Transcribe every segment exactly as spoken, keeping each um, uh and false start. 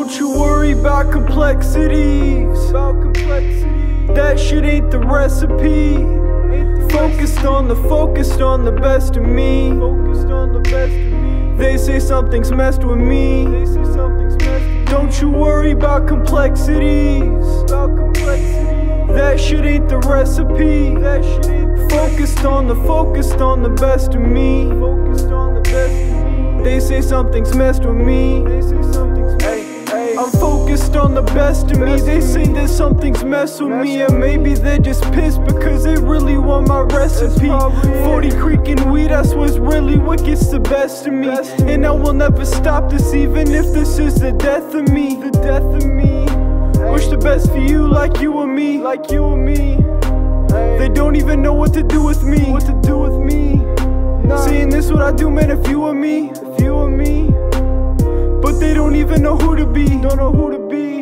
Don't you worry about complexities. About complexities. That shit ain't the recipe. Focused on the, focused on the best of me. Focused on the best of me. They say something's messed with me. They say something's messed with me. Don't you worry about complexities. About complexities. That shit ain't the recipe. That shit ain't the Focused on the, focused on the best of me. Focused on the best of me. They say something's messed with me. They say something's messed with me. I'm focused on the best of me. They say that something's messed with me, and maybe they're just pissed because they really want my recipe. Forty Creek and weed, that's what's really what gets the best of me. And I will never stop this, even if this is the death of me. The death of me. Wish the best for you, like you and me. Like you and me. They don't even know what to do with me. What to do with me? Saying this what I do, man. If you and me, if you and me. But they don't even know who to be. Don't know who to be.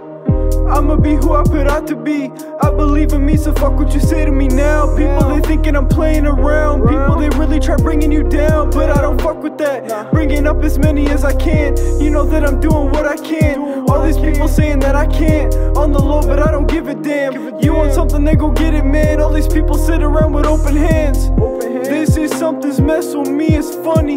I'ma be who I put out to be. I believe in me, so fuck what you say to me now. People, they thinking I'm playing around. People, they really try bringing you down, but I don't fuck with that. Bringing up as many as I can. You know that I'm doing what I can. All these people saying that I can't. On the low, but I don't give a damn. You want something, then go get it, man. All these people sit around with open hands. They say something's messed with me, it's funny.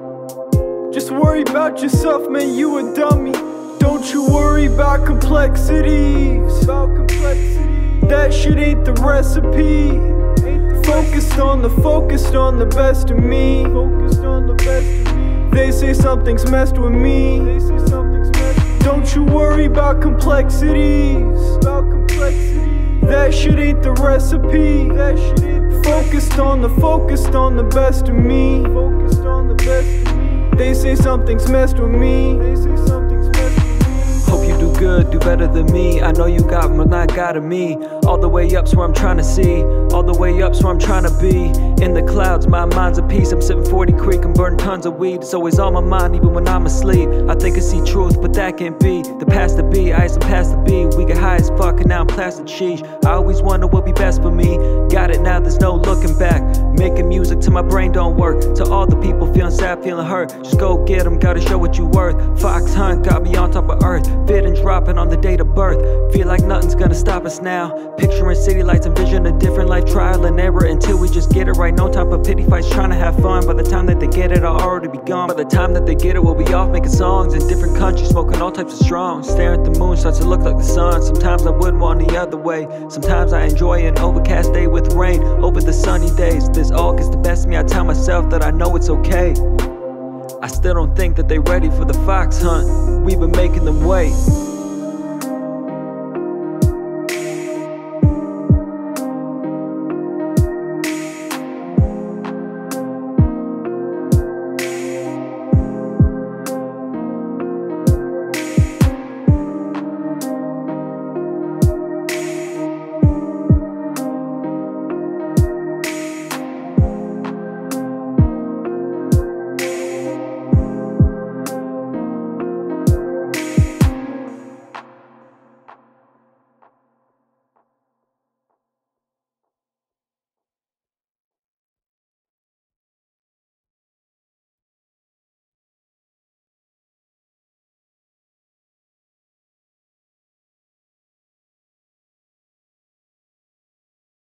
Just worry about yourself, man, you a dummy. Don't you worry about complexities. About complexities. That shit ain't the recipe. Focused on the, focused on the best of me. Focused on the best of me. They say something's messed with me. They say something's messed with me. Don't you worry about complexities. About complexities. That shit ain't the recipe. That shit ain't Focused on the, focused on the best of me. Focused on the best of me. They say something's messed with me. They say something's messed with me. Hope you do good, do better than me. I know you got what not got of me. All the way up's where I'm trying to see. All the way up's where I'm trying to be. In the clouds, my mind's at peace. I'm sipping forty Creek and burning tons of weed. It's always on my mind even when I'm asleep. I think I see truth, but that can't be. The past to be, I some past to be. We get high as fuck and now I'm plastic sheesh. I always wonder what'll be best for me. Got it now, there's no looking back. Making music till my brain don't work. To all the people feeling sad, feeling hurt, just go get them, gotta show what you worth. Fox Hunt got me on top of earth. Fit and dropping on the date of birth. Feel like nothing's gonna stop us now. Picturing city lights, envision a different life, trial and error until we just get it right. No time for pity fights, trying to have fun. By the time that they get it, I'll already be gone. By the time that they get it, we'll be off making songs in different countries, smoking all types of strong. Staring at the moon starts to look like the sun. Sometimes I wouldn't want the other way. Sometimes I enjoy an overcast day with rain over the sunny days. This all gets the best of me, I tell myself that I know it's okay. I still don't think that they ready for the fox hunt. We've been making them wait.